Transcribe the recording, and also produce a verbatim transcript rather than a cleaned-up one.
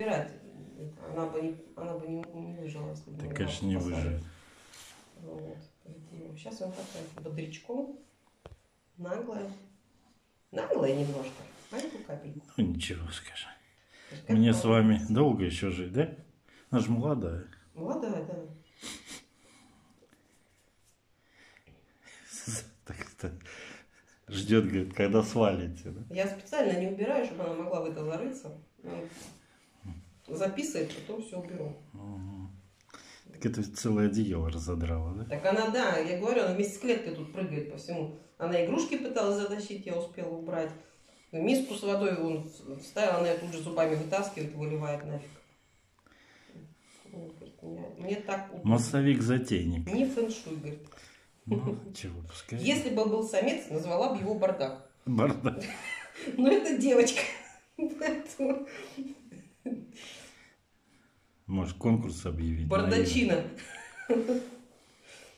Она бы не, она бы не, не выжила, если бы Да, не конечно, не выживет. Вот. Сейчас он такая бодрячком, наглая. Наглая немножко, маленькую капельку. Ну ничего, скажи. Как Мне молодец. с вами долго еще жить, да? Она же молодая. Молодая, да. Так-то ждет, говорит, когда свалите. Да? Я специально не убираю, чтобы она могла в это зарыться. Записывает, потом все уберу. Угу. Так это целое одеяло разодрала, да? Так она, да, я говорю, она вместе с клеткой тут прыгает по всему. Она игрушки пыталась затащить, я успела убрать. Миску с водой он вставила, она ее тут же зубами вытаскивает, выливает нафиг. Мне, мне так удобно. Массовик-затейник. Не фэншуй, говорит. Ну, чего, пускай. Если бы был самец, назвала бы его бардак. Бардак. Но это девочка. Поэтому... Может, конкурс объявить? Бардачина.